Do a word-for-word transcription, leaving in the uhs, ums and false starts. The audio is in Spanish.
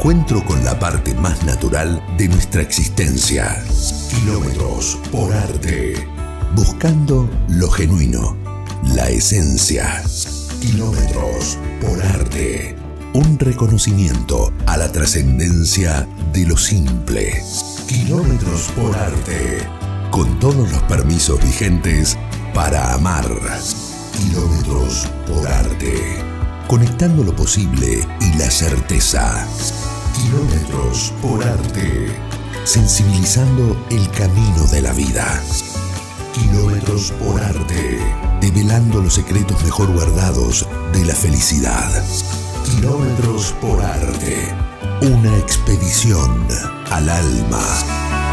encuentro con la parte más natural de nuestra existencia. Kilómetros por arte. Buscando lo genuino, la esencia. Kilómetros por arte. Un reconocimiento a la trascendencia de lo simple. Kilómetros por arte. Con todos los permisos vigentes para amar. Kilómetros por arte. Conectando lo posible y la certeza. Kilómetros por arte. Sensibilizando el camino de la vida. Kilómetros por arte. Develando los secretos mejor guardados de la felicidad. Kilómetros por arte. Una expedición al alma.